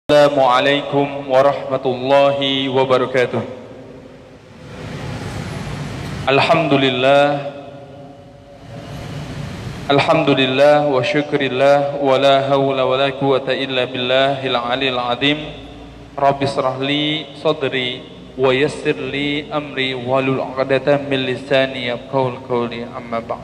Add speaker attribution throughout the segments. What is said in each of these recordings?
Speaker 1: Assalamualaikum warahmatullahi wabarakatuh. Alhamdulillah wa syukrillah wa la hawla wa la quwata illa billahil aliyil azim. Rabbi shrah li sadri wa yassir li amri wahlul 'uqdatam min lisani yafqahu qawli, amma ba'd.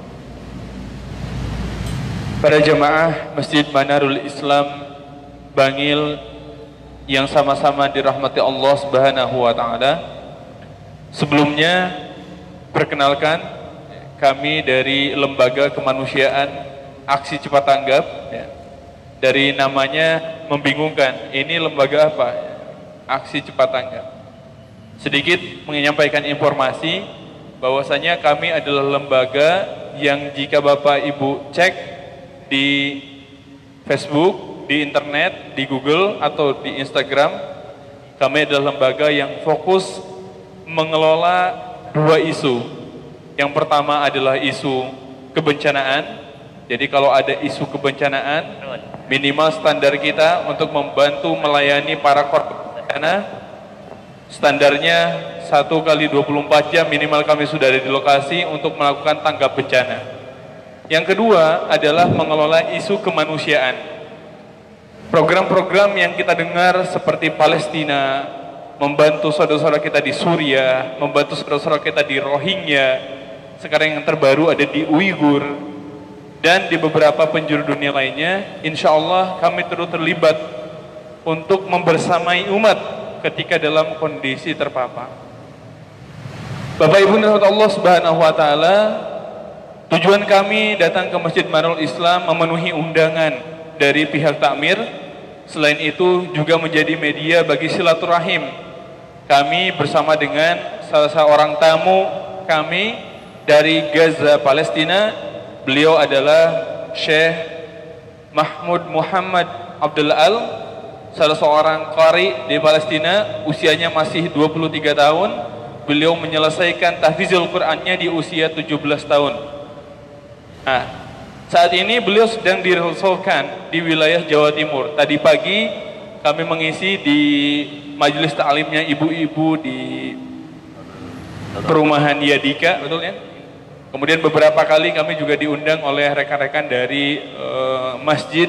Speaker 1: Para jemaah Masjid Manarul Islam Bangil yang sama-sama dirahmati Allah Subhanahu wa taala. Sebelumnya perkenalkan, kami dari Lembaga Kemanusiaan Aksi Cepat Tanggap, ya. Dari namanya membingungkan, ini lembaga apa? Aksi Cepat Tanggap. Sedikit menyampaikan informasi bahwasanya kami adalah lembaga yang jika Bapak Ibu cek di Facebook, di internet, di Google atau di Instagram, kami adalah lembaga yang fokus mengelola dua isu. Yang pertama adalah isu kebencanaan. Jadi kalau ada isu kebencanaan, minimal standar kita untuk membantu melayani para korban bencana, standarnya 1x24 jam minimal kami sudah ada di lokasi untuk melakukan tanggap bencana. Yang kedua adalah mengelola isu kemanusiaan. Program-program yang kita dengar seperti Palestina, membantu saudara-saudara kita di Suriah, membantu saudara-saudara kita di Rohingya, sekarang yang terbaru ada di Uighur, dan di beberapa penjuru dunia lainnya. Insya Allah kami terus terlibat untuk membersamai umat ketika dalam kondisi terpapar. Bapak Ibu dirahmati Allah Subhanahu wa taala, tujuan kami datang ke Masjid Manarul Islam memenuhi undangan dari pihak takmir. Selain itu juga menjadi media bagi silaturahim. Kami bersama dengan salah seorang tamu kami dari Gaza, Palestina. Beliau adalah Syekh Mahmud Muhammad Abdul Al, salah seorang qari di Palestina. Usianya masih 23 tahun. Beliau menyelesaikan tahfizul Qur'annya di usia 17 tahun. Nah, saat ini beliau sedang dirusulkan di wilayah Jawa Timur. Tadi pagi kami mengisi di majelis ta'limnya ibu-ibu di perumahan Yadika, betul ya? Kemudian beberapa kali kami juga diundang oleh rekan-rekan dari Masjid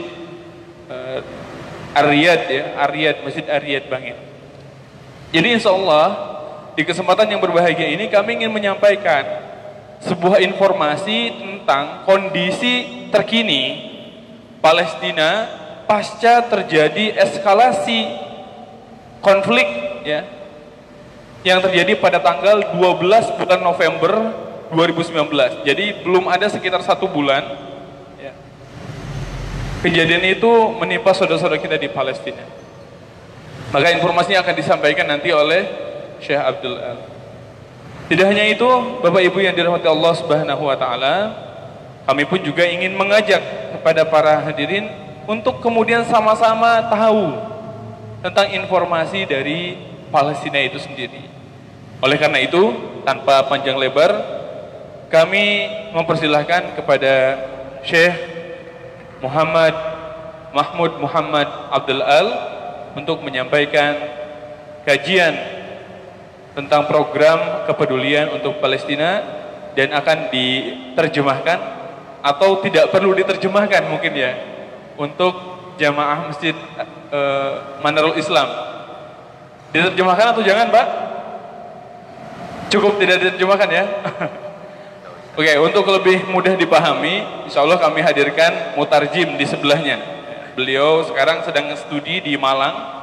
Speaker 1: Ar-Riyad, ya, Masjid Ar-Riyad Bangil. Jadi insya Allah di kesempatan yang berbahagia ini kami ingin menyampaikan sebuah informasi tentang kondisi terkini Palestina pasca terjadi eskalasi konflik, ya, yang terjadi pada tanggal 12 bulan November 2019. Jadi belum ada sekitar 1 bulan, ya, kejadian itu menimpa saudara-saudara kita di Palestina. Maka informasinya akan disampaikan nanti oleh Syekh Abdul Al. Tidak hanya itu, Bapak Ibu yang dirahmati Allah Subhanahu wa taala, kami pun juga ingin mengajak kepada para hadirin untuk kemudian sama-sama tahu tentang informasi dari Palestina itu sendiri. Oleh karena itu, tanpa panjang lebar, kami mempersilahkan kepada Syekh Mahmud Muhammad Abdul Al untuk menyampaikan kajian tentang program kepedulian untuk Palestina, dan akan diterjemahkan atau tidak perlu diterjemahkan mungkin ya untuk jamaah Masjid Manarul Islam. Diterjemahkan atau jangan, Pak? Cukup tidak diterjemahkan ya? Oke, untuk lebih mudah dipahami, insya Allah kami hadirkan mutarjim di sebelahnya. Beliau sekarang sedang studi di Malang.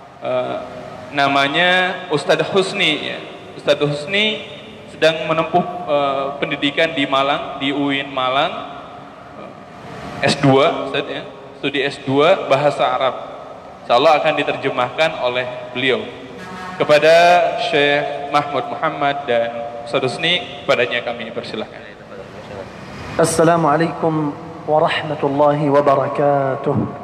Speaker 1: Namanya Ustadz Husni, ya. Ustadz Husni sedang menempuh pendidikan di Malang, di UIN Malang, S2, Ustadz, ya. Studi S2 Bahasa Arab. Insyaallah akan diterjemahkan oleh beliau. Kepada Syekh Mahmud Muhammad dan Ustadz Husni, kepadanya kami persilahkan.
Speaker 2: Assalamualaikum warahmatullahi wabarakatuh.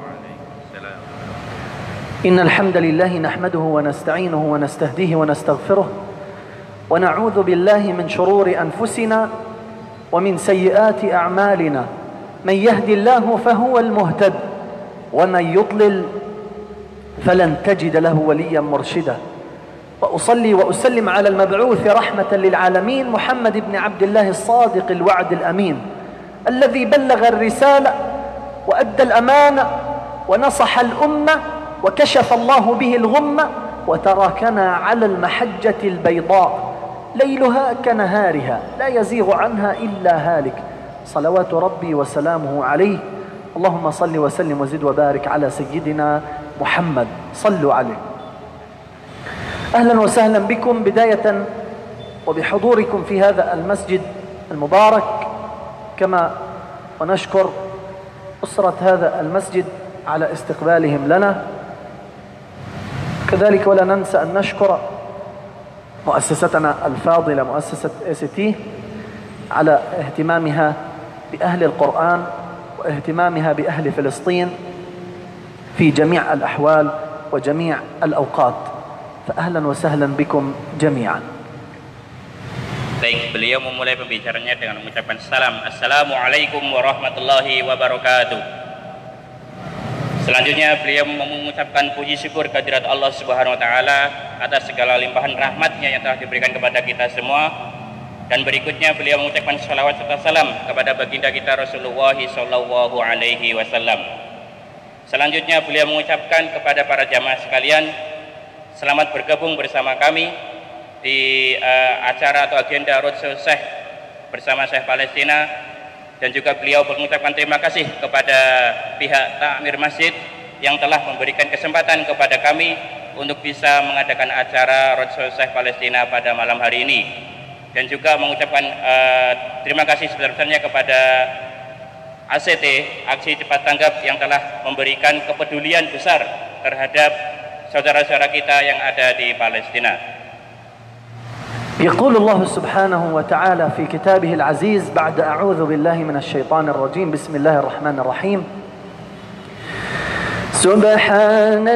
Speaker 2: إن الحمد لله نحمده ونستعينه ونستهديه ونستغفره ونعوذ بالله من شرور أنفسنا ومن سيئات أعمالنا من يهدي الله فهو المهتد ومن يضلل فلن تجد له وليا مرشدا. وأصلي وأسلم على المبعوث رحمة للعالمين محمد بن عبد الله الصادق الوعد الأمين، الذي بلغ الرسالة وأدى الأمانة ونصح الأمة وكشف الله به الغمة، وتركنا على المحجة البيضاء ليلها كنهارها لا يزيغ عنها إلا هالك، صلوات ربي وسلامه عليه. اللهم صل وسلم وزد وبارك على سيدنا محمد، صلوا عليه. أهلا وسهلا بكم بداية وبحضوركم في هذا المسجد المبارك، كما ونشكر أسرة هذا المسجد على استقبالهم لنا، كذلك ولا ننسى أن نشكر مؤسستنا الفاضلة مؤسسة ACT على اهتمامها بأهل القرآن واهتمامها بأهل فلسطين في جميع الأحوال وجميع الأوقات، فأهلا وسهلا بكم جميعا.
Speaker 3: Baik, beliau memulai pembicaranya dengan mengucapkan salam. Assalamualaikum warahmatullahi wabarakatuh. Selanjutnya beliau mengucapkan puji syukur kehadirat Allah Subhanahu wa taala atas segala limpahan rahmatnya yang telah diberikan kepada kita semua. Dan berikutnya beliau mengucapkan salawat serta salam kepada baginda kita Rasulullah sallallahu alaihi wasallam. Selanjutnya beliau mengucapkan kepada para jamaah sekalian, selamat bergabung bersama kami di acara atau agenda Roadshow Syekh bersama Syekh Palestina, dan juga beliau mengucapkan terima kasih kepada pihak Takmir Masjid yang telah memberikan kesempatan kepada kami untuk bisa mengadakan acara Roadshow Syekh Palestina pada malam hari ini, dan juga mengucapkan terima kasih sebesar-besarnya kepada ACT, Aksi Cepat Tanggap, yang telah memberikan kepedulian besar terhadap saudara-saudara kita yang ada di Palestina.
Speaker 2: يقول الله سبحانه وتعالى في كتابه العزيز بعد أعوذ بالله من الشيطان الرجيم بسم الله الرحمن الرحيم سبحان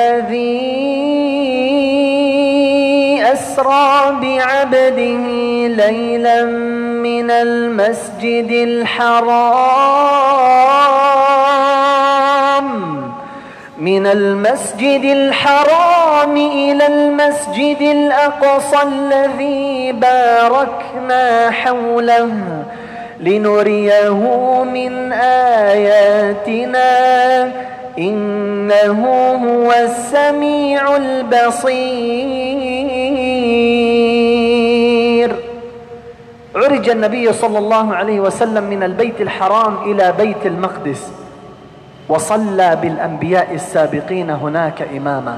Speaker 2: الذي أسرى بعبده ليلا من المسجد الحرام إلى المسجد الأقصى الذي باركنا حوله لنريه من آياتنا إنه هو السميع البصير. عرج النبي صلى الله عليه وسلم من البيت الحرام إلى بيت المقدس وصلى بالأنبياء السابقين هناك إماما.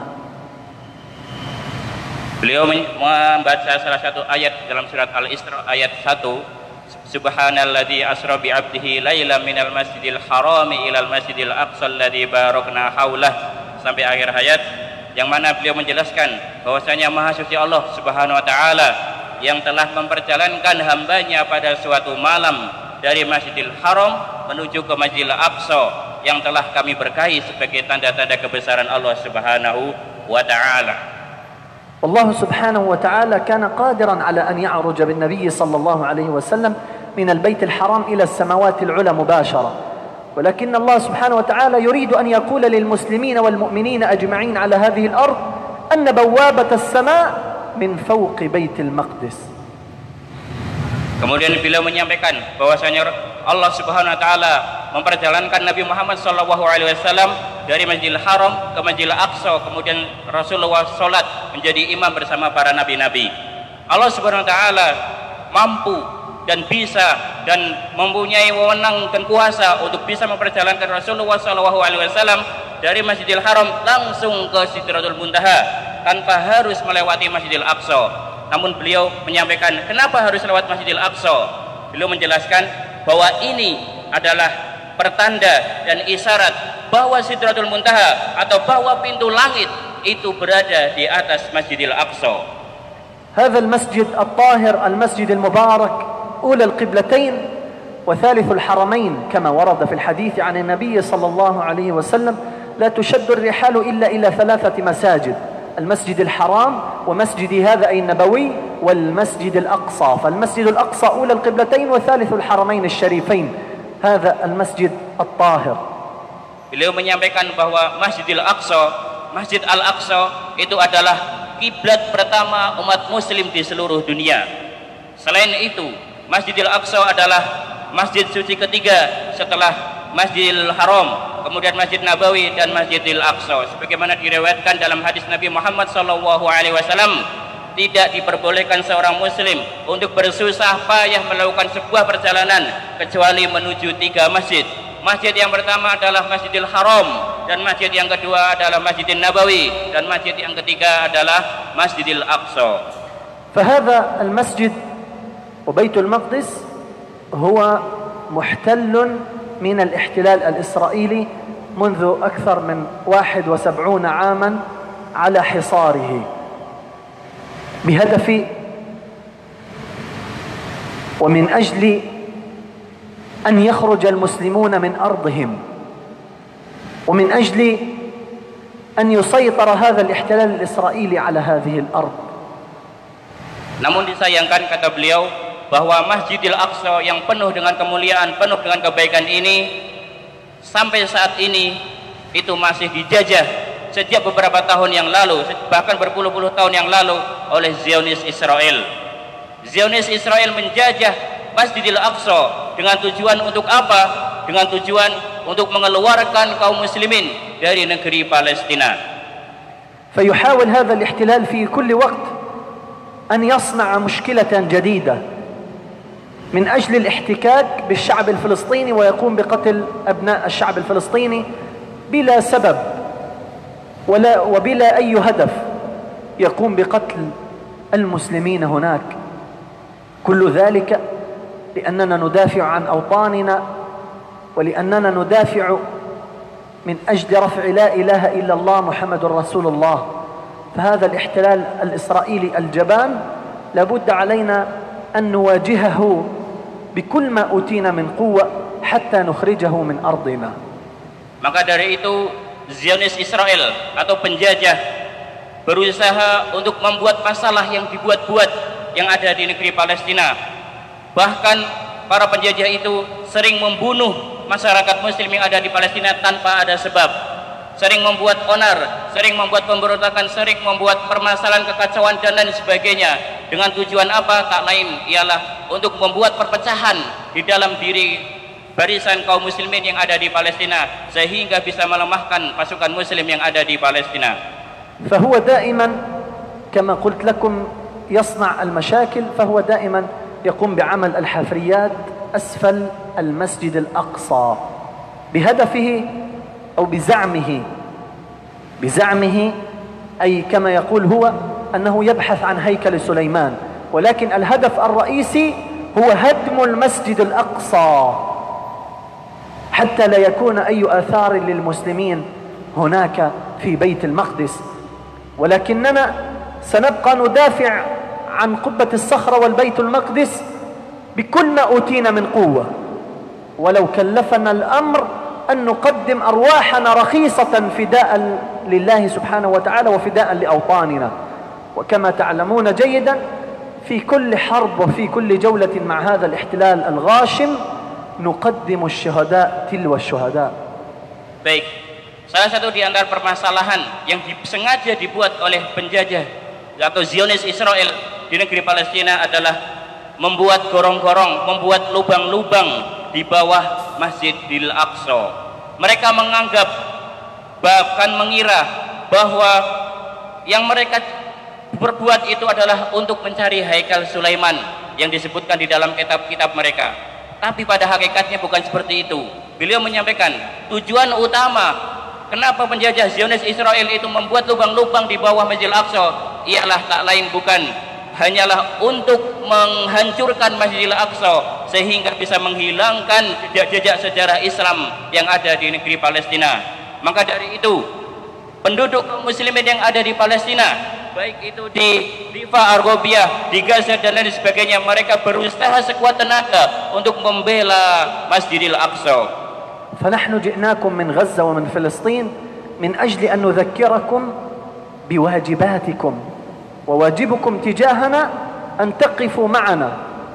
Speaker 3: Beliau membaca salah satu ayat dalam surat Al-Isra ayat 1, Subhanalladzi asra bi 'abdihi lailan minal masjidil harami ilal masjidil aqsa alladzi barakna haulah, sampai akhir ayat, yang mana beliau menjelaskan bahwasanya Maha Suci Allah Subhanahu wa taala yang telah memperjalankan hambanya pada suatu malam dari Masjidil Haram menuju ke Masjidil Aqsa yang telah kami berkahi sebagai tanda-tanda kebesaran Allah Subhanahu wa taala.
Speaker 2: Allah Subhanahu wa taala kana qadiran ala an ya'ruj bin Nabiy sallallahu alaihi wasallam min al-Bait al-Haram ila as-samawat al-'ula mubashara. ولكن الله سبحانه وتعالى يريد أن يقول للمسلمين والمؤمنين أجمعين على هذه الأرض أن بوابة السماء من فوق بيت المقدس.
Speaker 3: Kemudian beliau menyampaikan bahwasanya Allah Subhanahu wa taala memperjalankan Nabi Muhammad sallallahu alaihi wasallam dari Masjidil Haram ke Masjidil Aqsa, kemudian Rasulullah salat menjadi imam bersama para nabi-nabi. Allah Subhanahu wa taala mampu dan bisa dan mempunyai wewenang dan kuasa untuk bisa memperjalankan Rasulullah sallallahu alaihi wasallam dari Masjidil Haram langsung ke Sidratul Muntaha tanpa harus melewati Masjidil Aqsa. Namun beliau menyampaikan kenapa harus lewat Masjidil Aqsa. Beliau menjelaskan bahwa ini adalah pertanda dan isyarat bahwa Sidratul Muntaha atau bahwa pintu langit itu berada di atas Masjidil Aqsa.
Speaker 2: هذا المسجد الطاهر المسجد المبارك أولى القبلتين وثالث الحرمين كما ورد في الحديث عن النبي صلى الله عليه وسلم لا تشد الرحال إلا إلى 3 مساجد: المسجد الحرام ومسجد هذا أي النبوي والمسجد الأقصى. فالمسجد الأقصى أولى القبلتين وثالث الحرمين الشريفين هذا المسجد الطاهر.
Speaker 3: Beliau menyampaikan bahwa Masjidil Aqsa Masjid Al-Aqsa itu adalah kiblat pertama umat muslim di seluruh dunia. Selain itu, Masjidil Aqsa adalah masjid suci ketiga setelah Masjidil Haram, kemudian Masjid Nabawi dan Masjidil Aqsa. Sebagaimana diriwayatkan dalam hadis Nabi Muhammad SAW, tidak diperbolehkan seorang muslim untuk bersusah payah melakukan sebuah perjalanan kecuali menuju 3 masjid. Masjid yang pertama adalah Masjidil Haram, dan masjid yang kedua adalah Masjidil Nabawi, dan masjid yang ketiga adalah Masjidil Aqsa.
Speaker 2: فهذا المسجد وبيت المقدس هو محتل من الاحتلال الإسرائيلي منذ أكثر من 71 عاما على حصاره بهدف ومن أجل أن يخرج المسلمون من أرضهم ومن أجل أن يسيطر هذا الاحتلال الإسرائيلي على هذه الأرض.
Speaker 3: Namun disayangkan, kata beliau, bahwa Masjidil Aqsa yang penuh dengan kemuliaan, penuh dengan kebaikan ini, sampai saat ini itu masih dijajah sejak beberapa tahun yang lalu, bahkan berpuluh-puluh tahun yang lalu oleh Zionis Israel. Zionis Israel menjajah Masjidil Aqsa dengan tujuan untuk apa? Dengan tujuan untuk mengeluarkan kaum muslimin dari negeri Palestina.
Speaker 2: فيحاول هذا الاحتلال في كل وقت أن يصنع مشكلة جديدة من أجل الاحتكاك بالشعب الفلسطيني ويقوم بقتل أبناء الشعب الفلسطيني بلا سبب وبلا أي هدف، يقوم بقتل المسلمين هناك. كل ذلك لأننا ندافع عن أوطاننا ولأننا ندافع من أجل رفع لا إله إلا الله محمد رسول الله. فهذا الاحتلال الإسرائيلي الجبان لابد علينا أن نواجهه بكل ما أوتينا من قوة حتى نخرجه من أرضنا.
Speaker 3: Maka dari itu Zionis Israel atau penjajah berusaha untuk membuat masalah yang dibuat-buat yang ada di negeri Palestina. Bahkan para penjajah itu sering membunuh masyarakat muslim yang ada di Palestina tanpa ada sebab. Sering membuat onar, sering membuat pemberontakan, sering membuat permasalahan, kekacauan dan lain sebagainya. Dengan tujuan apa? Tak lain ialah untuk membuat perpecahan di dalam diri barisan kaum muslimin yang ada di Palestina, sehingga bisa melemahkan pasukan muslim yang ada di Palestina.
Speaker 2: فهو دائما كما قلت لكم يصنع المشاكل، فهو دائما يقوم بعمل الحفريات أسفل المسجد الأقصى بهدفه أو بزعمه أي كما يقول هو أنه يبحث عن هيكل سليمان، ولكن الهدف الرئيسي هو هدم المسجد الأقصى حتى لا يكون أي آثار للمسلمين هناك في بيت المقدس. ولكننا سنبقى ندافع عن قبة الصخرة والبيت المقدس بكل ما أوتينا من قوة، ولو كلفنا الأمر أن نقدم أرواحنا رخيصة فداء لله سبحانه وتعالى وفداء لأوطاننا. وكما تعلمون جيدا في كل حرب وفي كل جولة مع هذا الاحتلال الغاشم نقدم الشهداء تلو الشهداء.
Speaker 3: Baik, salah satu di antara permasalahan yang sengaja dibuat oleh penjajah atau Zionis Israel di negeri Palestina adalah membuat gorong-gorong, membuat lubang-lubang di bawah Masjidil Aqsa. Mereka menganggap, bahkan mengira bahwa yang mereka berbuat itu adalah untuk mencari haikal Sulaiman yang disebutkan di dalam kitab-kitab mereka. Tapi pada hakikatnya bukan seperti itu. Beliau menyampaikan tujuan utama kenapa penjajah Zionis Israel itu membuat lubang-lubang di bawah Masjidil Aqsa ialah tak lain bukan hanyalah untuk menghancurkan Masjidil Aqsa sehingga bisa menghilangkan jejak-jejak sejarah Islam yang ada di negeri Palestina. Maka dari itu, penduduk muslimin yang ada di Palestina, baik itu di Rifa Argobiyah, di Gaza dan lain sebagainya, mereka berusaha sekuat tenaga untuk membela Masjidil Aqsa.
Speaker 2: فنحن جئناكم من غزة ومن فلسطين من أجل أن نذكركم بواجباتكم، وواجبكم تجاهنا أن تقفوا معنا،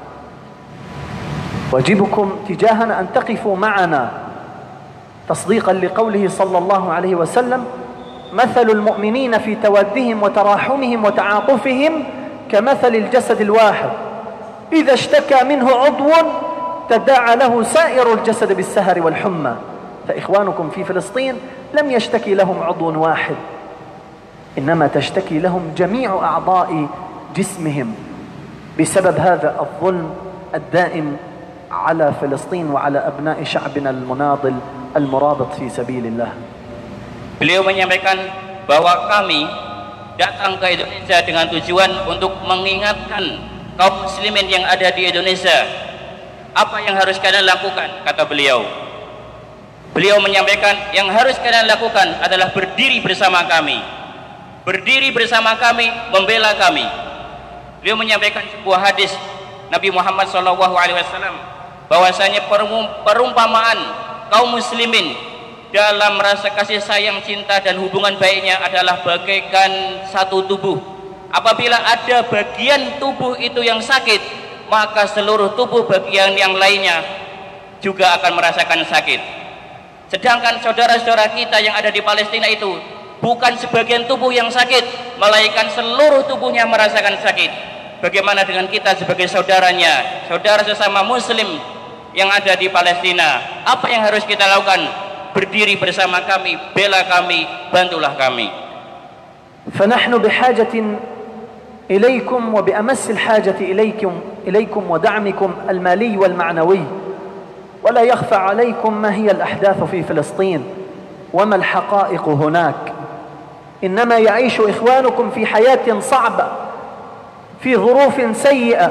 Speaker 2: واجبكم تجاهنا أن تقفوا معنا تصديقا لقوله صلى الله عليه وسلم مثل المؤمنين في تودهم وتراحمهم وتعاطفهم كمثل الجسد الواحد إذا اشتكى منه عضو تداعى له سائر الجسد بالسهر والحمى. فإخوانكم في فلسطين لم يشتكي لهم عضو واحد، إنما تشتكي لهم جميع أعضاء جسمهم بسبب هذا الظلم الدائم على فلسطين وعلى أبناء شعبنا المناضل المرابط في سبيل الله.
Speaker 3: Beliau menyampaikan bahwa kami datang ke Indonesia dengan tujuan untuk mengingatkan kaum muslimin yang ada di Indonesia apa yang harus kalian lakukan, kata beliau. Beliau menyampaikan yang harus kalian lakukan adalah berdiri bersama kami. Berdiri bersama kami, membela kami. Beliau menyampaikan sebuah hadis Nabi Muhammad SAW bahwasanya perumpamaan kaum muslimin dalam rasa kasih sayang, cinta dan hubungan baiknya adalah bagaikan satu tubuh. Apabila ada bagian tubuh itu yang sakit, maka seluruh tubuh bagian yang lainnya juga akan merasakan sakit. Sedangkan saudara-saudara kita yang ada di Palestina itu bukan sebagian tubuh yang sakit, melainkan seluruh tubuhnya merasakan sakit. Bagaimana dengan kita sebagai saudaranya, saudara sesama muslim yang ada di Palestina? Apa yang harus kita lakukan? Berdiri bersama kami, bela kami, bantulah kami.
Speaker 2: فنحن بحاجة إليكم وبأمس الحاجة إليكم ودعمكم المالي والمعنوي. ولا يخفى عليكم ما هي الأحداث في فلسطين وما الحقائق هناك. إنما يعيش إخوانكم في حياة صعبة في ظروف سيئة.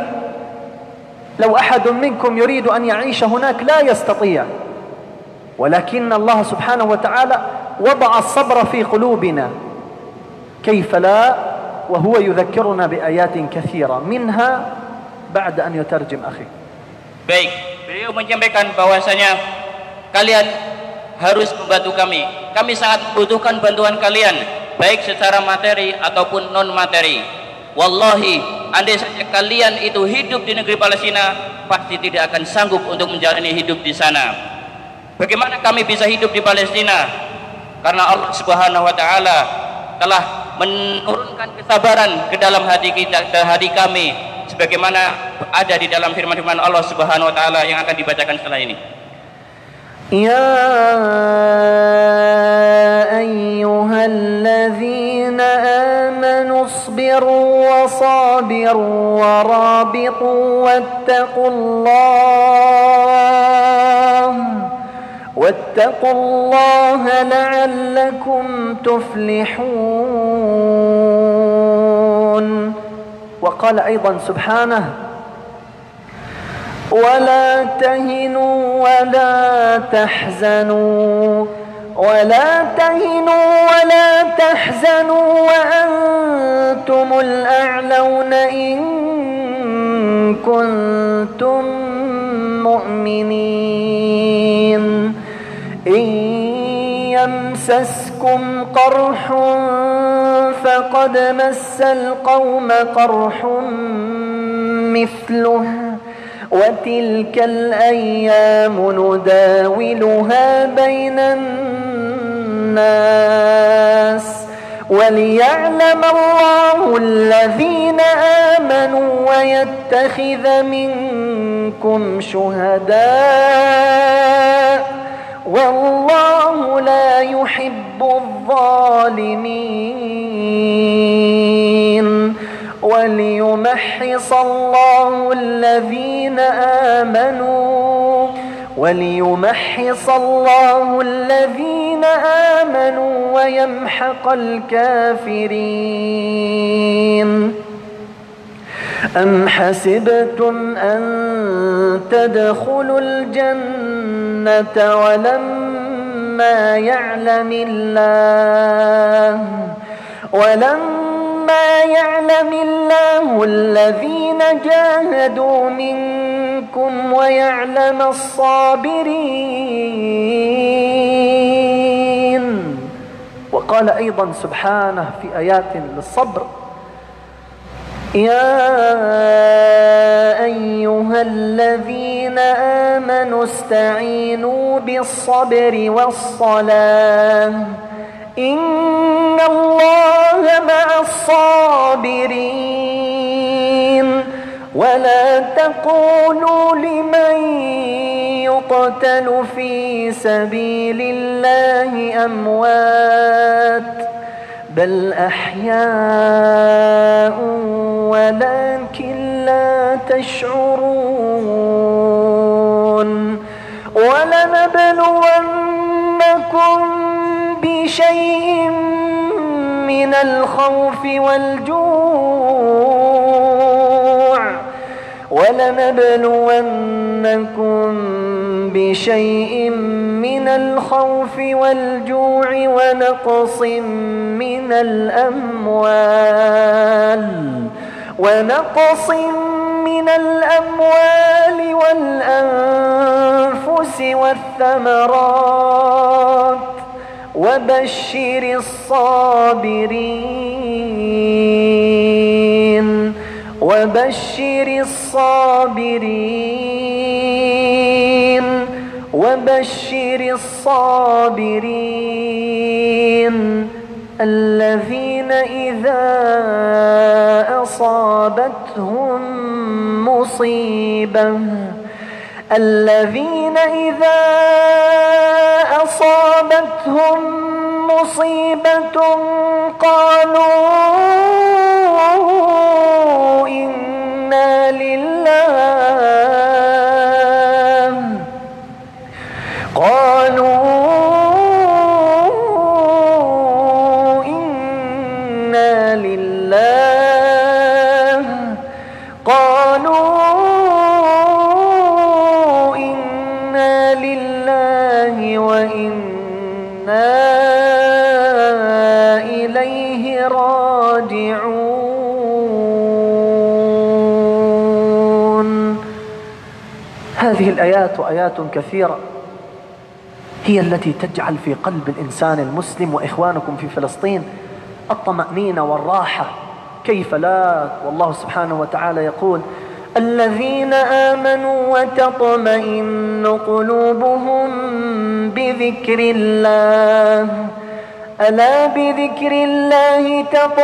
Speaker 2: لو أحد منكم يريد أن يعيش هناك لا يستطيع، ولكن الله سبحانه وتعالى وضع الصبر في قلوبنا، كيف لا وهو يذكرنا بآيات كثيرة منها بعد أن يترجم أخي.
Speaker 3: Baik, beliau menyampaikan bahwasanya kalian harus membantu kami. Kami sangat membutuhkan bantuan kalian, baik secara materi ataupun non materi. Wallahi, andai saja kalian itu hidup di negeri Palestina, pasti tidak akan sanggup untuk menjalani hidup di sana. Bagaimana kami bisa hidup di Palestina? Karena Allah Subhanahu wa taala telah menurunkan kesabaran ke dalam hati kita, ke hati kami, sebagaimana ada di dalam firman-firman Allah Subhanahu wa taala yang akan dibacakan setelah ini.
Speaker 2: Ya ayyuhalladzina amanu isbiru wa sabiru wa rabitu واتقوا الله لعلكم تفلحون. وقال أيضا سبحانه ولا تهنوا ولا تحزنوا وأنتم الأعلون إن كنتم مؤمنين. إن يمسسكم قرح فقد مس القوم قرح مثله وتلك الأيام نداولها بين الناس وليعلم الله الذين آمنوا ويتخذ منكم شهداء والله لا يحب الظالمين. وليمحص الله الذين آمنوا ويمحق الكافرين. أم حسبتم أن تدخلوا الجنة ولما يعلم الله الذين جاهدوا منكم ويعلم الصابرين. وقال أيضا سبحانه في آيات للصبر يا أيها الذين آمنوا استعينوا بالصبر والصلاة إن الله مع الصابرين ولا تقولوا لمن يقتل في سبيل الله أموات بل أحياء ولكن لا تشعرون ولنبلونكم بشيء من الخوف والجوع ونقص من الأموال والأنفس والثمرات وبشر الصابرين الذين إذا أصابتهم مصيبة قالوا إنا لله وإنا إليه راجعون. هذه الآيات وآيات كثيرة هي التي تجعل في قلب الإنسان المسلم وإخوانكم في فلسطين الطمأنينة والراحة. كيف لا؟ والله سبحانه وتعالى يقول: الذين آمنوا وتطمئن قلوبهم بذكر الله ألا بذكر الله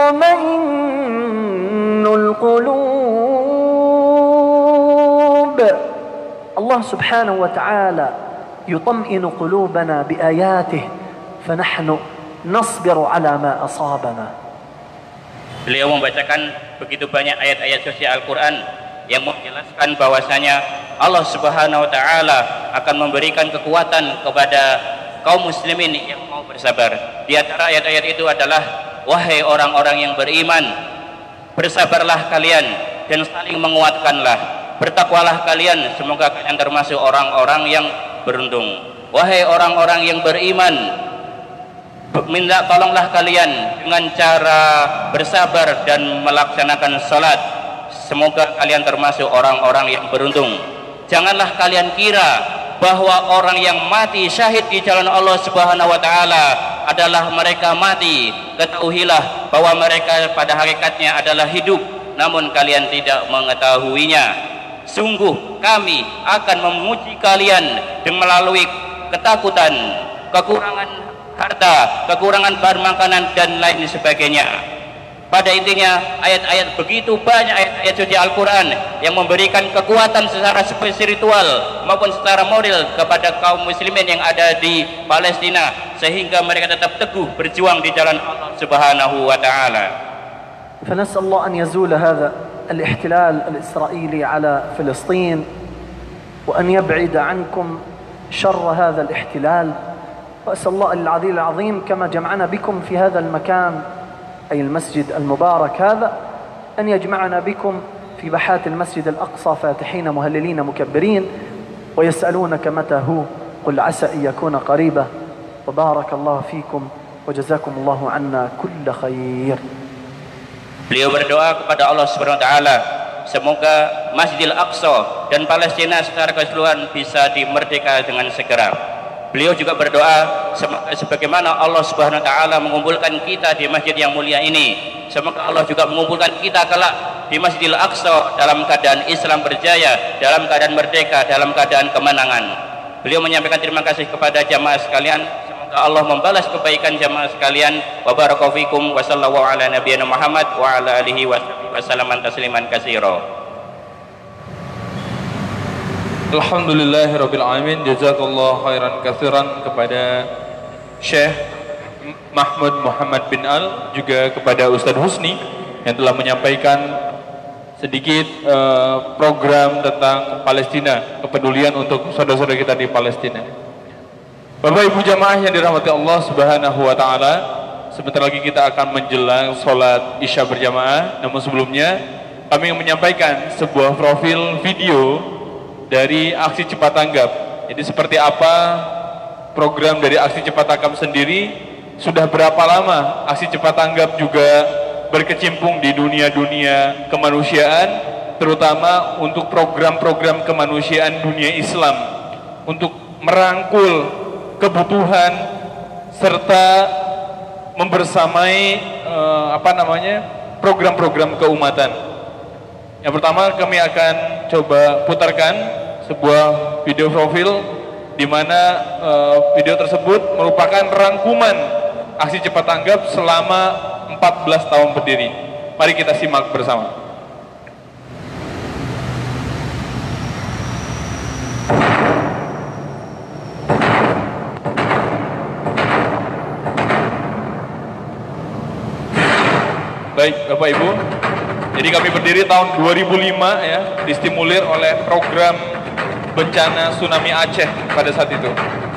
Speaker 2: تطمئن القلوب. الله سبحانه وتعالى يطمئن قلوبنا بآياته فنحن نصبر على ما أصابنا.
Speaker 3: Beliau membacakan begitu banyak ayat-ayat suci Al-Quran yang menjelaskan bahwasanya Allah Subhanahu wa Ta'ala akan memberikan kekuatan kepada kaum muslimin yang mau bersabar. Di antara ayat-ayat itu adalah: wahai orang-orang yang beriman, bersabarlah kalian dan saling menguatkanlah. Bertakwalah kalian, semoga kalian termasuk orang-orang yang beruntung. Wahai orang-orang yang beriman, minta tolonglah kalian dengan cara bersabar dan melaksanakan salat. Semoga kalian termasuk orang-orang yang beruntung. Janganlah kalian kira bahwa orang yang mati syahid di jalan Allah Subhanahu wa Ta'ala adalah mereka mati. Ketahuilah bahwa mereka pada hakikatnya adalah hidup, namun kalian tidak mengetahuinya. Sungguh kami akan memuji kalian melalui ketakutan, kekurangan harta, kekurangan bahan makanan dan lain sebagainya. Pada intinya ayat-ayat begitu banyak ayat-ayat suci Al-Quran yang memberikan kekuatan secara spiritual maupun secara moral kepada kaum muslimin yang ada di Palestina, sehingga mereka tetap teguh berjuang di jalan Allah Subhanahu wa Ta'ala.
Speaker 2: فنسأل الله أن يزول هذا الاحتلال الإسرائيلي على فلسطين وأن يبعد عنكم شر هذا الاحتلال. وأسأل الله العلي العظيم كما جمعنا بكم في هذا المكان أي المسجد المبارك هذا أن يجمعنا بكم في بحات المسجد الأقصى فاتحين مهللين مكبرين ويسألونك متى هو قل عسى أن يكون قريبا. وبارك الله فيكم وجزاكم الله عنا كل خير.
Speaker 3: Beliau berdoa kepada Allah Subhanahu wa Ta'ala semoga Masjidil Aqsa dan Palestina secara keseluruhan bisa dimerdeka dengan segera. Beliau juga berdoa sebagaimana Allah Subhanahu wa Ta'ala mengumpulkan kita di masjid yang mulia ini, semoga Allah juga mengumpulkan kita kelak di Masjidil Aqsa dalam keadaan Islam berjaya, dalam keadaan merdeka, dalam keadaan kemenangan. Beliau menyampaikan terima kasih kepada jamaah sekalian. Semoga Allah membalas kebaikan jamaah sekalian. Wa barakallahu fikum wa sallallahu ala nabiyina Muhammad wa ala alihi wa sallam tasliman katsira.
Speaker 1: Alhamdulillahirabbil alamin. Jazakallahu khairan katsiran kepada Syekh Mahmud Muhammad bin Al, juga kepada Ustadz Husni yang telah menyampaikan sedikit program tentang Palestina, kepedulian untuk saudara-saudara kita di Palestina. Bapak Ibu jamaah yang dirahmati Allah Subhanahu wa taala, sebentar lagi kita akan menjelang sholat Isya berjamaah. Namun sebelumnya kami ingin menyampaikan sebuah profil video dari aksi cepat tanggap. Jadi seperti apa program dari aksi cepat tanggap sendiri, sudah berapa lama aksi cepat tanggap juga berkecimpung di dunia-dunia kemanusiaan, terutama untuk program-program kemanusiaan dunia Islam, untuk merangkul kebutuhan serta membersamai program-program keumatan. Yang pertama kami akan coba putarkan sebuah video profil di mana video tersebut merupakan rangkuman aksi cepat tanggap selama 14 tahun berdiri. Mari kita simak bersama. Baik Bapak Ibu, jadi kami berdiri tahun 2005 ya, distimulir oleh program bencana tsunami Aceh pada saat itu.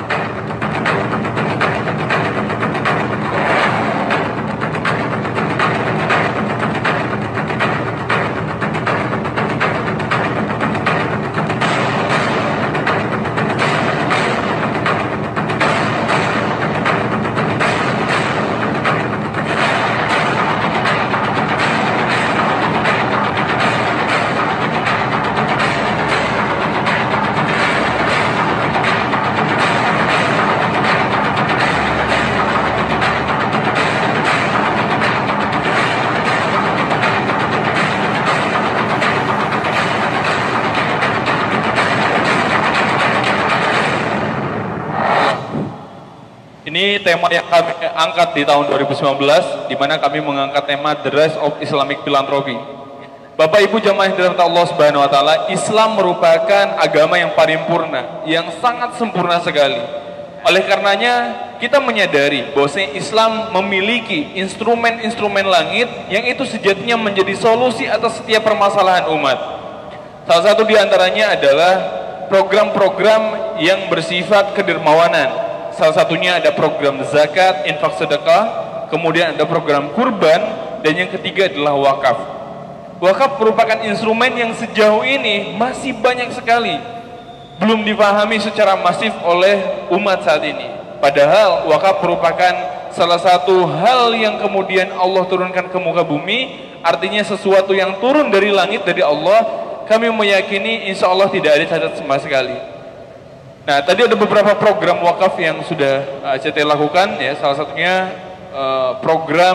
Speaker 1: Ini tema yang kami angkat di tahun 2019, di mana kami mengangkat tema The Rise of Islamic Philanthropy. Bapak Ibu jamaah yang dirahmati Allah Subhanahu wa taala, Islam merupakan agama yang paripurna, yang sangat sempurna sekali. Oleh karenanya, kita menyadari bahwa Islam memiliki instrumen-instrumen langit yang itu sejatinya menjadi solusi atas setiap permasalahan umat. Salah satu di antaranya adalah program-program yang bersifat kedermawanan. Salah satunya ada program zakat, infak sedekah, kemudian ada program kurban, dan yang ketiga adalah wakaf. Wakaf merupakan instrumen yang sejauh ini masih banyak sekali belum dipahami secara masif oleh umat saat ini. Padahal wakaf merupakan salah satu hal yang kemudian Allah turunkan ke muka bumi, artinya sesuatu yang turun dari langit dari Allah. Kami meyakini insya Allah tidak ada cacat sama sekali. Nah, tadi ada beberapa program wakaf yang sudah ACT lakukan ya, salah satunya program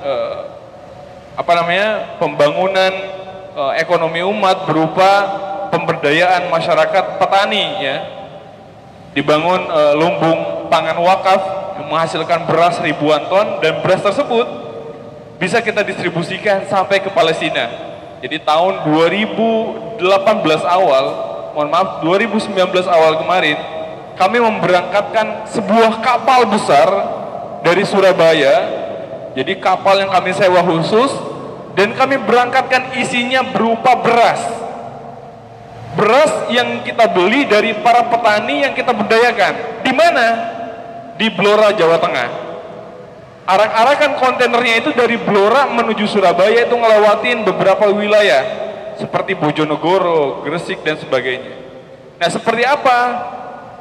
Speaker 1: pembangunan ekonomi umat berupa pemberdayaan masyarakat petani ya. Dibangun lumbung pangan wakaf yang menghasilkan beras ribuan ton, dan beras tersebut bisa kita distribusikan sampai ke Palestina. Jadi tahun 2018 awal, 2019 awal kemarin, kami memberangkatkan sebuah kapal besar dari Surabaya. Jadi kapal yang kami sewa khusus, dan kami berangkatkan isinya berupa beras. Beras yang kita beli dari para petani yang kita berdayakan. Di mana? Di Blora, Jawa Tengah. Arak-arakan kontainernya itu dari Blora menuju Surabaya itu ngelewatin beberapa wilayah seperti Bojonegoro, Gresik dan sebagainya. Nah, seperti apa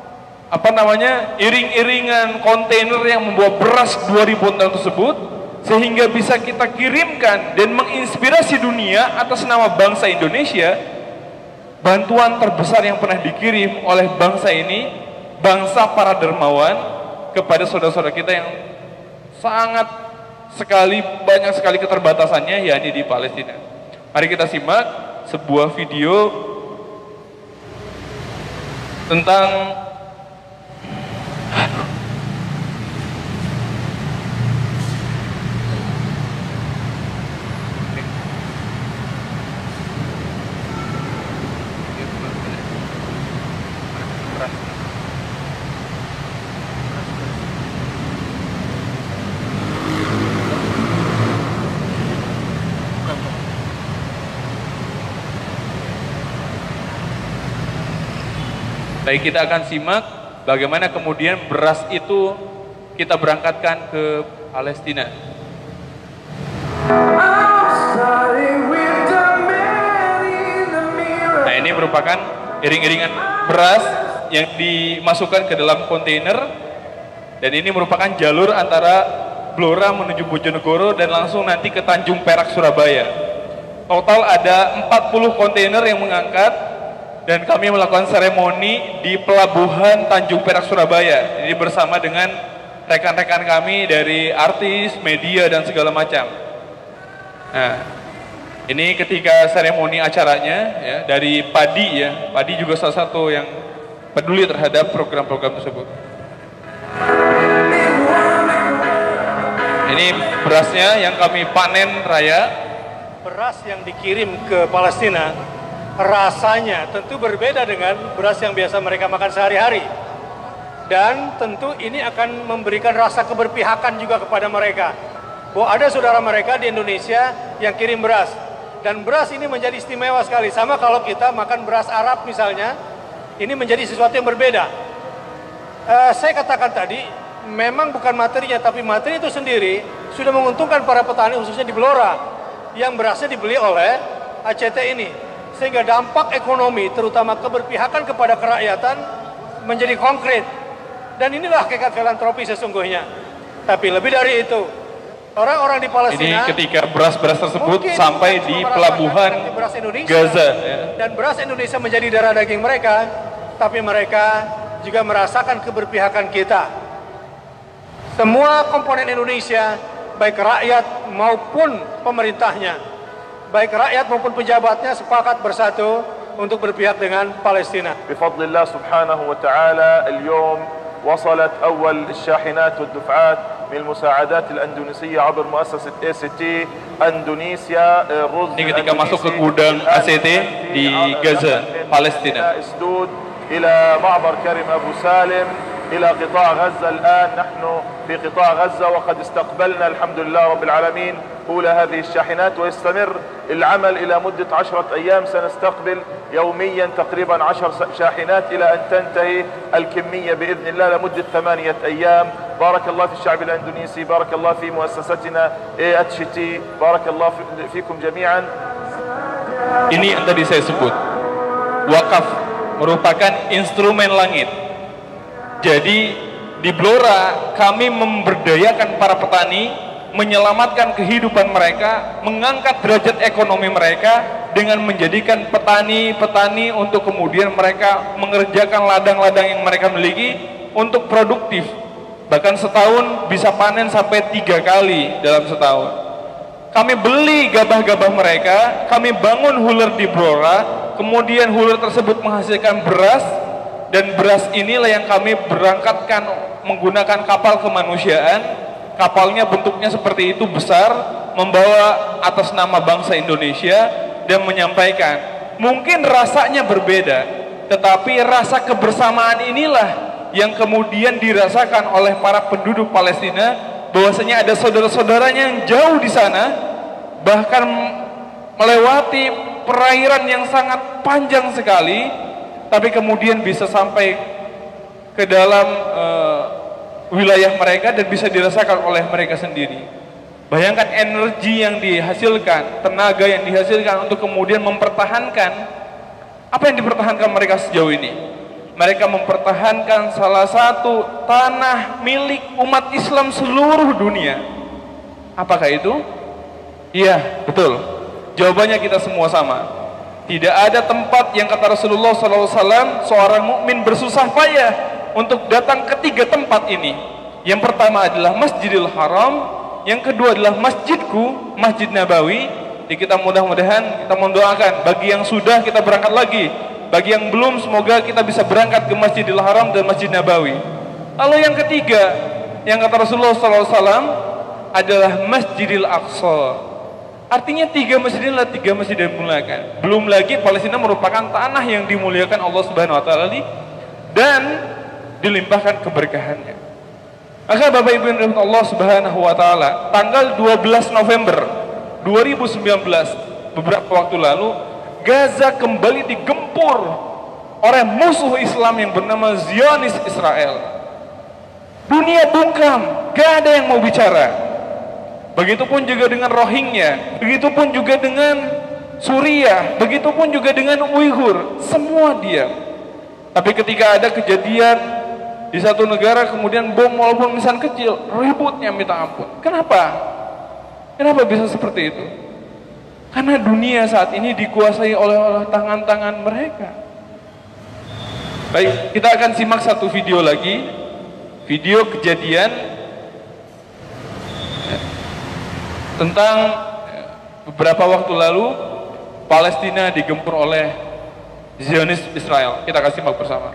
Speaker 1: iring-iringan kontainer yang membawa beras 2000 ton tersebut sehingga bisa kita kirimkan dan menginspirasi dunia atas nama bangsa Indonesia. Bantuan terbesar yang pernah dikirim oleh bangsa ini, bangsa para dermawan, kepada saudara-saudara kita yang sangat sekali, banyak sekali keterbatasannya, yakni di Palestina. Mari kita simak sebuah video tentang Baik, kita akan simak bagaimana kemudian beras itu kita berangkatkan ke Palestina. Nah, ini merupakan iring-iringan beras yang dimasukkan ke dalam kontainer, dan ini merupakan jalur antara Blora menuju Bojonegoro dan langsung nanti ke Tanjung Perak, Surabaya. Total ada 40 kontainer yang mengangkat, dan kami melakukan seremoni di pelabuhan Tanjung Perak, Surabaya. Ini bersama dengan rekan-rekan kami dari artis, media, dan segala macam. Nah, ini ketika seremoni acaranya ya, dari Padi ya. Padi juga salah satu yang peduli terhadap program-program tersebut. Ini berasnya yang kami panen raya.
Speaker 4: Beras yang dikirim ke Palestina rasanya tentu berbeda dengan beras yang biasa mereka makan sehari-hari. Dan tentu ini akan memberikan rasa keberpihakan juga kepada mereka, bahwa ada saudara mereka di Indonesia yang kirim beras. Dan beras ini menjadi istimewa sekali. Sama kalau kita makan beras Arab misalnya, ini menjadi sesuatu yang berbeda. Saya katakan tadi, memang bukan materinya, tapi materi itu sendiri sudah menguntungkan para petani khususnya di Blora yang berasnya dibeli oleh ACT ini. Sehingga dampak ekonomi, terutama keberpihakan kepada kerakyatan, menjadi konkret. Dan inilah hakikat filantropi sesungguhnya. Tapi lebih dari itu, orang-orang di Palestina,
Speaker 1: ini ketika beras-beras tersebut sampai di pelabuhan Gaza ya.
Speaker 4: Dan beras Indonesia menjadi darah daging mereka, tapi mereka juga merasakan keberpihakan kita. Semua komponen Indonesia, baik rakyat maupun pemerintahnya, baik rakyat maupun pejabatnya, sepakat bersatu untuk berpihak dengan Palestina.
Speaker 5: Bifadlillah subhanahu wa ta'ala, اليوم وصلت أول الشاحنات والدفعات من المساعدات الأندونيسية عبر مؤسسة ACT إندونيسيا الرز.
Speaker 1: Ini ketika masuk ke gudang ACT di Gaza, Palestina.
Speaker 5: إسدود إلى معبر كريم أبو سالم إلى قطاع غزة. الآن نحن في قطاع غزة وقد استقبلنا الحمد لله رب العالمين أولى هذه الشاحنات، ويستمر العمل إلى مدة 10 أيام. سنستقبل يوميا تقريبا 10 شاحنات إلى أن تنتهي الكمية بإذن الله لمدة 8 أيام. بارك الله في الشعب الأندونيسي، بارك الله في مؤسستنا ACT، بارك الله فيكم جميعا.
Speaker 1: Ini yang tadi saya sebut, wakaf merupakan instrumen langit. Jadi di Blora kami memberdayakan para petani, menyelamatkan kehidupan mereka, mengangkat derajat ekonomi mereka dengan menjadikan petani-petani untuk kemudian mereka mengerjakan ladang-ladang yang mereka miliki untuk produktif. Bahkan setahun bisa panen sampai 3 kali dalam setahun. Kami beli gabah-gabah mereka, kami bangun huler di Blora, kemudian huler tersebut menghasilkan beras. Dan beras inilah yang kami berangkatkan menggunakan kapal kemanusiaan. Kapalnya bentuknya seperti itu, besar, membawa atas nama bangsa Indonesia dan menyampaikan. Mungkin rasanya berbeda, tetapi rasa kebersamaan inilah yang kemudian dirasakan oleh para penduduk Palestina, bahwasanya ada saudara-saudaranya yang jauh di sana, bahkan melewati perairan yang sangat panjang sekali, tapi kemudian bisa sampai ke dalam wilayah mereka dan bisa dirasakan oleh mereka sendiri. Bayangkan energi yang dihasilkan, tenaga yang dihasilkan untuk kemudian mempertahankan. Apa yang dipertahankan mereka sejauh ini? Mereka mempertahankan salah satu tanah milik umat Islam seluruh dunia. Apakah itu? Iya, betul. Jawabannya kita semua sama. Tidak ada tempat yang kata Rasulullah SAW seorang mukmin bersusah payah untuk datang ke 3 tempat ini. Yang pertama adalah Masjidil Haram, yang kedua adalah masjidku, Masjid Nabawi. Jadi kita mudah-mudahan kita mendoakan bagi yang sudah kita berangkat lagi, bagi yang belum semoga kita bisa berangkat ke Masjidil Haram dan Masjid Nabawi. Lalu yang ketiga yang kata Rasulullah SAW adalah Masjidil Aqsa. Artinya 3 masjid inilah 3 masjid yang dimuliakan. Belum lagi Palestina merupakan tanah yang dimuliakan Allah Subhanahu wa taala dan dilimpahkan keberkahannya. Maka Bapak Ibu yang dirahmati Allah Subhanahu wa taala, tanggal 12 November 2019, beberapa waktu lalu, Gaza kembali digempur oleh musuh Islam yang bernama Zionis Israel. Dunia bungkam, gak ada yang mau bicara. Begitupun juga dengan Rohingya, begitupun juga dengan Suriah, begitupun juga dengan Uighur, semua diam. Tapi ketika ada kejadian di satu negara kemudian bom walaupun misalnya kecil, ributnya minta ampun. Kenapa? Kenapa bisa seperti itu? Karena dunia saat ini dikuasai oleh tangan-tangan mereka. Baik, kita akan simak satu video lagi. Video kejadian tentang beberapa waktu lalu Palestina digempur oleh Zionis Israel. Kita akan simak bersama.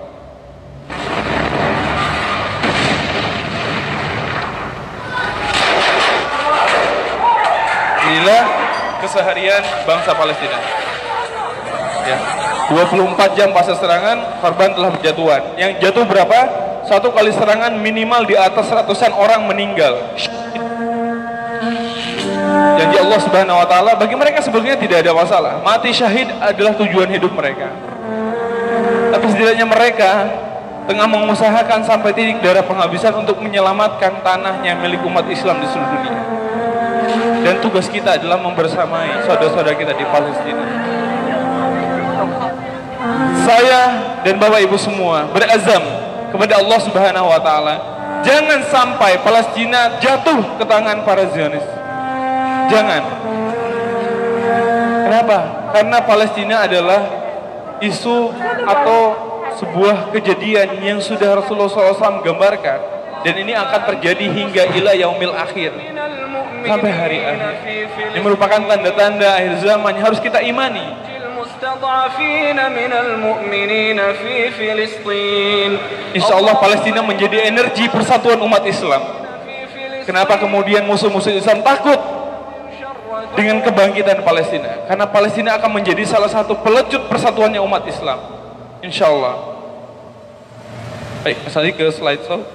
Speaker 1: Inilah keseharian bangsa Palestina. Ya, 24 jam pasca serangan, korban telah berjatuhan. Yang jatuh berapa? Satu kali serangan minimal di atas ratusan orang meninggal. Janji Allah Subhanahu wa taala bagi mereka sebetulnya tidak ada masalah. Mati syahid adalah tujuan hidup mereka. Tapi setidaknya mereka tengah mengusahakan sampai titik darah penghabisan untuk menyelamatkan tanahnya milik umat Islam di seluruh dunia. Dan tugas kita adalah membersamai saudara-saudara kita di Palestina. Saya dan Bapak Ibu semua berazam kepada Allah Subhanahu wa taala, jangan sampai Palestina jatuh ke tangan para Zionis. Jangan. Kenapa? Karena Palestina adalah isu atau sebuah kejadian yang sudah Rasulullah SAW gambarkan, dan ini akan terjadi hingga ila yaumil akhir, sampai hari akhir. Ini merupakan tanda-tanda akhir zaman yang harus kita imani. Insya Allah Palestina menjadi energi persatuan umat Islam. Kenapa kemudian musuh-musuh Islam takut dengan kebangkitan Palestina? Karena Palestina akan menjadi salah satu pelecut persatuannya umat Islam, insya Allah. Baik, misalnya ke slide show.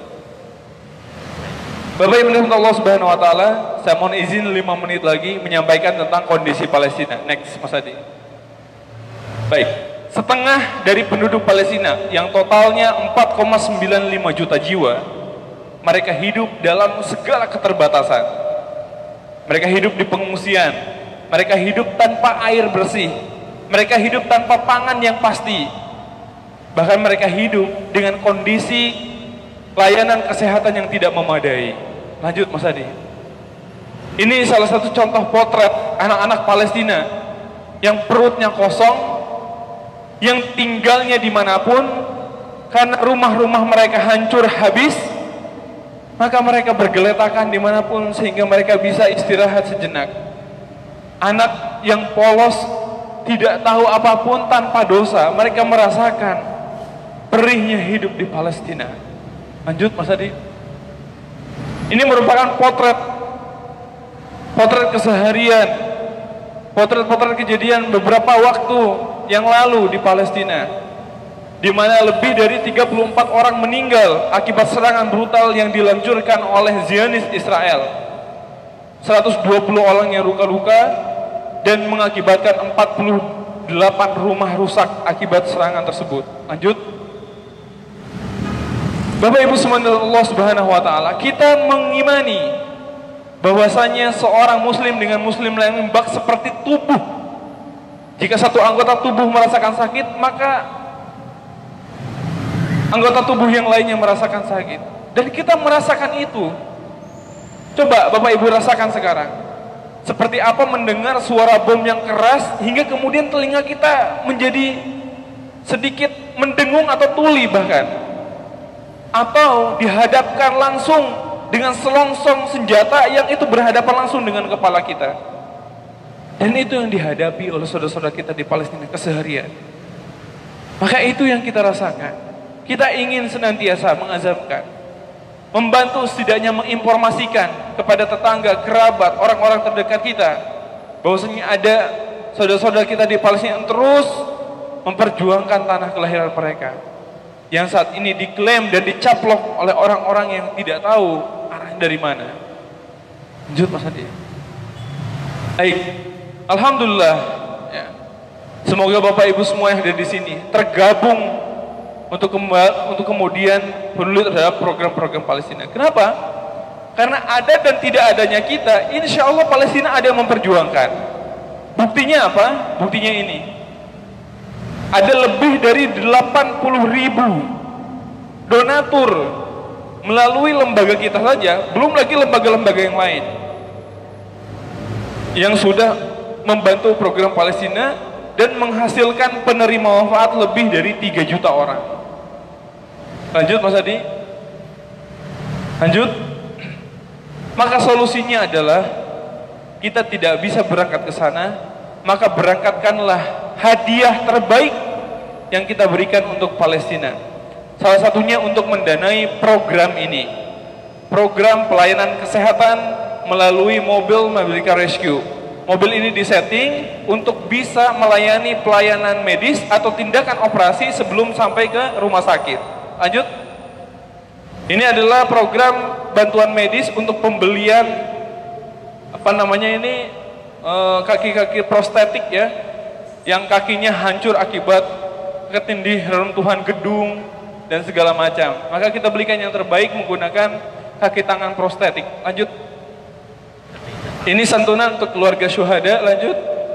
Speaker 1: Bapak Ibu Allah Subhanahu wa taala, saya mohon izin 5 menit lagi menyampaikan tentang kondisi Palestina. Next, Mas Adi. Baik, setengah dari penduduk Palestina yang totalnya 4,95 juta jiwa, mereka hidup dalam segala keterbatasan. Mereka hidup di pengungsian, mereka hidup tanpa air bersih, mereka hidup tanpa pangan yang pasti. Bahkan mereka hidup dengan kondisi layanan kesehatan yang tidak memadai. Lanjut Mas Adi. Ini salah satu contoh potret anak-anak Palestina yang perutnya kosong, yang tinggalnya dimanapun, karena rumah-rumah mereka hancur habis, maka mereka bergeletakan dimanapun sehingga mereka bisa istirahat sejenak. Anak yang polos, tidak tahu apapun, tanpa dosa, mereka merasakan perihnya hidup di Palestina. Lanjut Mas Adi. Ini merupakan potret keseharian, potret kejadian beberapa waktu yang lalu di Palestina, di mana lebih dari 34 orang meninggal akibat serangan brutal yang diluncurkan oleh Zionis Israel. 120 orang yang luka-luka dan mengakibatkan 48 rumah rusak akibat serangan tersebut. Lanjut. Bapak Ibu subhanahu Allah Subhanahu wa taala, kita mengimani bahwasanya seorang muslim dengan muslim lain bak seperti tubuh. Jika satu anggota tubuh merasakan sakit, maka anggota tubuh yang lainnya merasakan sakit. Dan kita merasakan itu. Coba Bapak Ibu rasakan sekarang. Seperti apa mendengar suara bom yang keras hingga kemudian telinga kita menjadi sedikit mendengung atau tuli bahkan. Atau dihadapkan langsung dengan selongsong senjata yang itu berhadapan langsung dengan kepala kita. Dan itu yang dihadapi oleh saudara-saudara kita di Palestina keseharian. Maka itu yang kita rasakan. Kita ingin senantiasa mengazamkan, membantu setidaknya menginformasikan kepada tetangga, kerabat, orang-orang terdekat kita, bahwasanya ada saudara-saudara kita di Palestina yang terus memperjuangkan tanah kelahiran mereka, yang saat ini diklaim dan dicaplok oleh orang-orang yang tidak tahu arahnya dari mana. Lanjut Mas Adi. Baik. Alhamdulillah ya. Semoga Bapak Ibu semua yang ada di sini tergabung untuk kemudian peduli terhadap program-program Palestina. Kenapa? Karena ada dan tidak adanya kita, insya Allah Palestina ada yang memperjuangkan. Buktinya apa? Buktinya ini. Ada lebih dari 80.000 donatur melalui lembaga kita saja, belum lagi lembaga-lembaga yang lain yang sudah membantu program Palestina dan menghasilkan penerima manfaat lebih dari 3 juta orang. Lanjut Mas Adi. Lanjut. Maka solusinya adalah kita tidak bisa berangkat ke sana, maka berangkatkanlah hadiah terbaik yang kita berikan untuk Palestina. Salah satunya untuk mendanai program ini. Program pelayanan kesehatan melalui mobil Mabilika Rescue. Mobil ini disetting untuk bisa melayani pelayanan medis atau tindakan operasi sebelum sampai ke rumah sakit. Lanjut. Ini adalah program bantuan medis untuk pembelian kaki-kaki prostetik ya, yang kakinya hancur akibat ketindih reruntuhan gedung dan segala macam. Maka kita belikan yang terbaik menggunakan kaki tangan prostetik. Lanjut. Ini santunan untuk keluarga syuhada. Lanjut.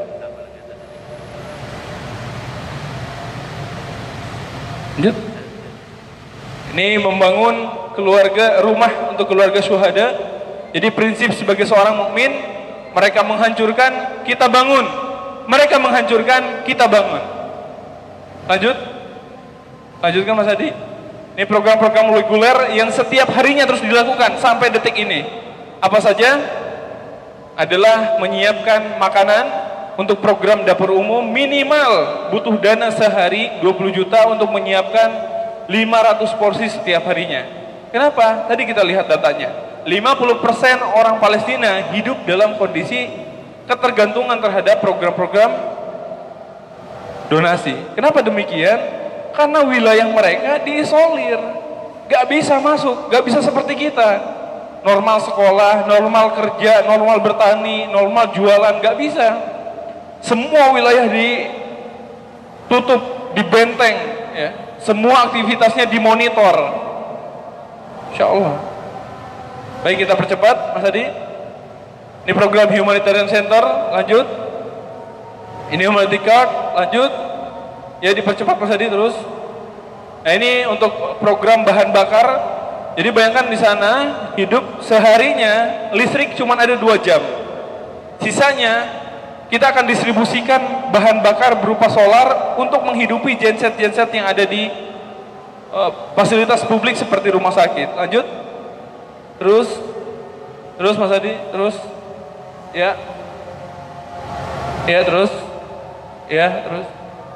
Speaker 1: Lanjut. Ini membangun rumah untuk keluarga syuhada. Jadi prinsip sebagai seorang mukmin, mereka menghancurkan, kita bangun. Mereka menghancurkan, kita bangun. Lanjut. Lanjutkan Mas Adi. Ini program-program reguler yang setiap harinya terus dilakukan sampai detik ini. Apa saja? Adalah menyiapkan makanan untuk program dapur umum, minimal butuh dana sehari 20 juta untuk menyiapkan 500 porsi setiap harinya. Kenapa? Tadi kita lihat datanya. 50% orang Palestina hidup dalam kondisi ketergantungan terhadap program-program donasi. Kenapa demikian? Karena wilayah mereka diisolir, gak bisa masuk, gak bisa seperti kita. Normal sekolah, normal kerja, normal bertani, normal jualan, gak bisa. Semua wilayah ditutup, dibenteng, ya. Semua aktivitasnya dimonitor. Insya Allah. Baik, kita percepat, Mas Adi. Ini program Humanitarian Center, lanjut. Ini Humanity Card, lanjut. Ya, dipercepat Mas Adi terus. Nah, ini untuk program bahan bakar. Jadi bayangkan di sana hidup seharinya listrik cuma ada 2 jam. Sisanya kita akan distribusikan bahan bakar berupa solar untuk menghidupi genset-genset yang ada di fasilitas publik seperti rumah sakit. Lanjut. Terus Mas Adi, terus. Ya. Ya, terus. Ya, terus.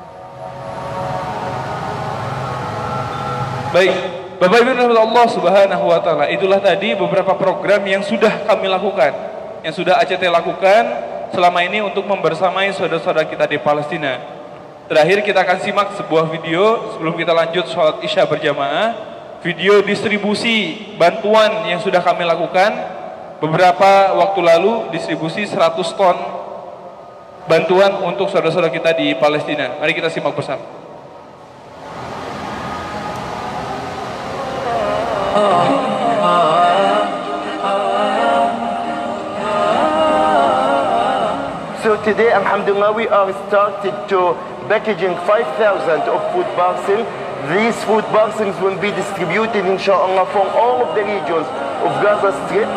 Speaker 1: Baik, Bapak Ibu Allah Subhanahu wa taala, itulah tadi beberapa program yang sudah kami lakukan, yang sudah ACT lakukan selama ini untuk membersamai saudara-saudara kita di Palestina. Terakhir kita akan simak sebuah video sebelum kita lanjut sholat Isya berjamaah. Video distribusi bantuan yang sudah kami lakukan beberapa waktu lalu, distribusi 100 ton bantuan untuk saudara-saudara kita di Palestina. Mari kita simak bersama.
Speaker 6: So today, alhamdulillah, we are started to packaging 5,000 of food parcels. These food parcels will be distributed, inshallah, from all of the regions of Gaza Strip.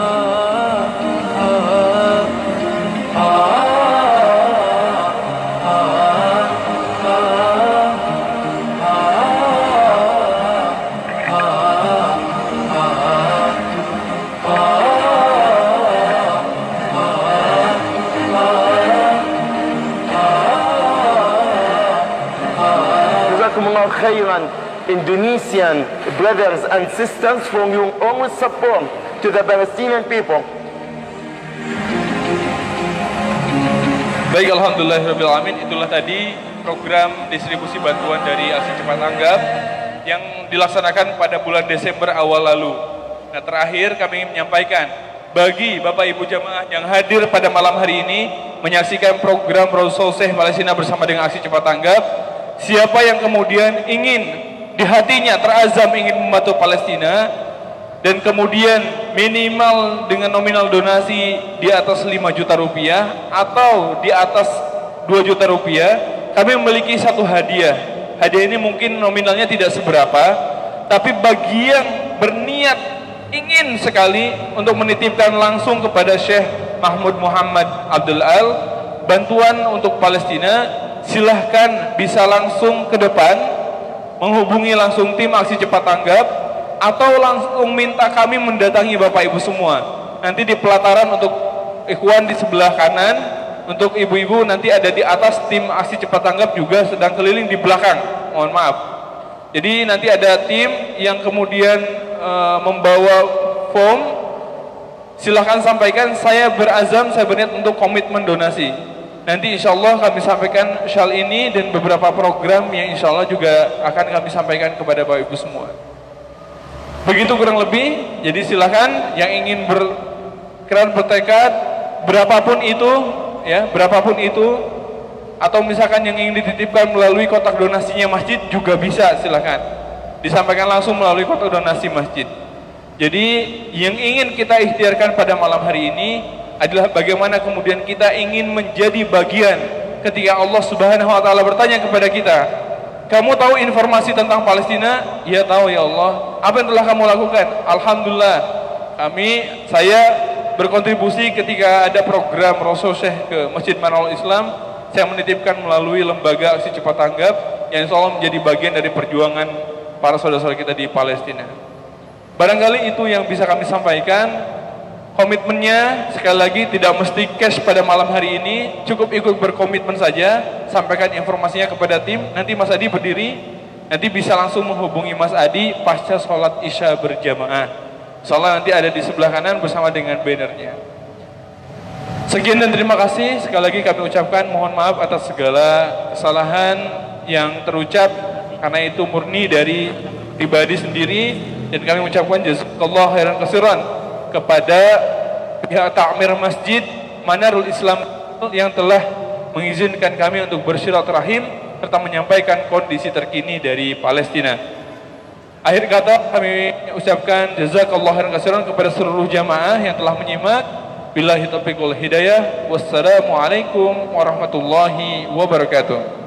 Speaker 6: Khairan, Indonesian brothers and sisters, from your always support to the Palestinian people.
Speaker 1: Baik, alhamdulillahirrahmanirrahim. Itulah tadi program distribusi bantuan dari Aksi Cepat Tanggap yang dilaksanakan pada bulan Desember awal lalu. Nah, terakhir kami ingin menyampaikan bagi Bapak Ibu jamaah yang hadir pada malam hari ini, menyaksikan program Rasul Syekh Palestina bersama dengan aksi cepat tanggap. Siapa yang kemudian ingin di hatinya terazam ingin membantu Palestina dan kemudian minimal dengan nominal donasi di atas 5 juta rupiah atau di atas 2 juta rupiah, kami memiliki satu hadiah. Hadiah ini mungkin nominalnya tidak seberapa, tapi bagi yang berniat ingin sekali untuk menitipkan langsung kepada Syekh Mahmud Muhammad Abdul Al bantuan untuk Palestina, silahkan bisa langsung ke depan menghubungi langsung tim aksi cepat tanggap atau langsung minta kami mendatangi Bapak Ibu semua. Nanti di pelataran untuk ikhwan di sebelah kanan, untuk ibu-ibu nanti ada di atas, tim aksi cepat tanggap juga sedang keliling di belakang. Mohon maaf. Jadi nanti ada tim yang kemudian membawa form. Silahkan sampaikan, saya berazam, saya berniat untuk komitmen donasi. Nanti insya Allah kami sampaikan syal ini dan beberapa program yang insya Allah juga akan kami sampaikan kepada Bapak Ibu semua. Begitu kurang lebih. Jadi silahkan yang ingin berkenan bertekad berapapun itu, ya berapapun itu, atau misalkan yang ingin dititipkan melalui kotak donasinya masjid juga bisa, silahkan disampaikan langsung melalui kotak donasi masjid. Jadi yang ingin kita ikhtiarkan pada malam hari ini adalah bagaimana kemudian kita ingin menjadi bagian ketika Allah Subhanahu wa taala bertanya kepada kita, "Kamu tahu informasi tentang Palestina?" "Ya tahu ya Allah." "Apa yang telah kamu lakukan?" "Alhamdulillah, saya berkontribusi ketika ada program Rasul Syekh ke Masjid Manarul Islam, saya menitipkan melalui lembaga aksi cepat tanggap yang insya Allah menjadi bagian dari perjuangan para saudara-saudara kita di Palestina." Barangkali itu yang bisa kami sampaikan. Komitmennya sekali lagi tidak mesti cash pada malam hari ini, cukup ikut berkomitmen saja, sampaikan informasinya kepada tim, nanti Mas Adi berdiri, nanti bisa langsung menghubungi Mas Adi pasca sholat isya berjamaah. Soalnya nanti ada di sebelah kanan bersama dengan bannernya. Sekian dan terima kasih. Sekali lagi kami ucapkan mohon maaf atas segala kesalahan yang terucap, karena itu murni dari pribadi sendiri, dan kami ucapkan jazakallahu khairan katsiran kepada pihak takmir Masjid Manarul Islam yang telah mengizinkan kami untuk bersilaturahim serta menyampaikan kondisi terkini dari Palestina. Akhir kata kami ucapkan jazakallahu khairan katsiran kepada seluruh jamaah yang telah menyimak. Billahi taufiq wal hidayah. Wassalamualaikum warahmatullahi wabarakatuh.